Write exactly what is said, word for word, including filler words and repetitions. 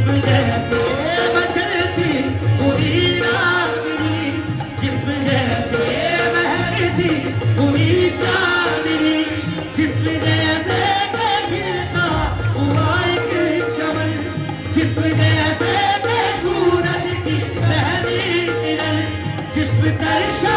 जिस्म जैसे मचलती पूरी रागनी, जिस्म जैसे बहती पूरी चांदनी, जिस्म जैसे गिरता हुआ एक चमन, जिस्म जैसे सूरज की पहली किरण, जिस्म दर्शन